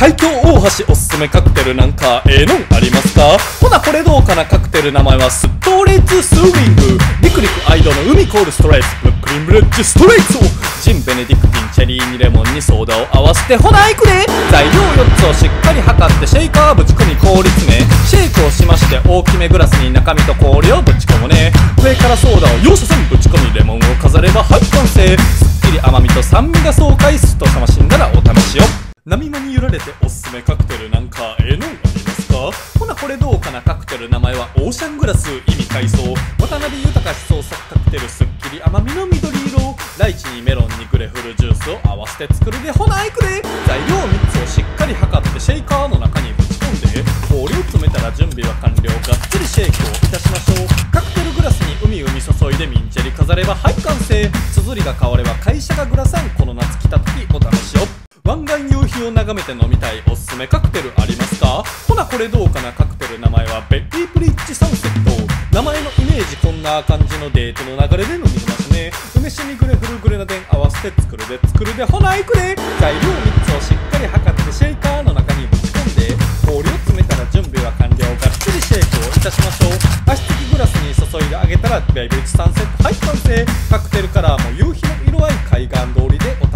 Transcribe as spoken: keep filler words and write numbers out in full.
海峡大橋おすすめカクテルなんかええのんありますか？ほなこれどうかな。カクテル名前はストレートスイミング。リクリクアイドの海コールストレートブックリンブレッジストレート。ジンベネディクティンチェリーにレモンにソーダを合わせてほないくで。材料よっつをしっかり測ってシェイカーぶち込み氷詰め。シェイクをしまして大きめグラスに中身と氷をぶち込むね。上からソーダを容赦せんぶち込みレモンを飾ればはい完成。すっきり甘みと酸味が爽快。すっと楽しんだらお試しを。波間に揺られておすすめカクテルなんかええのんありますか？ほなこれどうかな。カクテル名前はオーシャングラス意味海藻。渡辺豊思想作カクテルすっきり甘みの緑色。ライチにメロンにグレフルジュースを合わせて作るでほないくで。材料みっつをしっかり測ってシェイカーの中にぶち込んで氷を詰めたら準備は完了。がっつりシェイクをいたしましょう。カクテルグラスに海海注いでミンチェリ飾ればはい完成。綴りが変われば会社がグラサン。この夏来た時お試しを。湾岸夕日を眺めて飲みたいおすすめカクテルありますか？ほなこれどうかな。カクテル名前はベッリープリッジサンセット。名前のイメージこんな感じのデートの流れで飲みますね。梅酒にグレフルグレナデン合わせて作るで作るでほないくで。材料みっつをしっかり測ってシェイカーの中にぶち込んで氷を詰めたら準備は完了。がっつりシェイクをいたしましょう。足つきグラスに注いであげたらベイブリッジサンセットはい完成。カクテルカラーも夕日の色合い海岸通りでお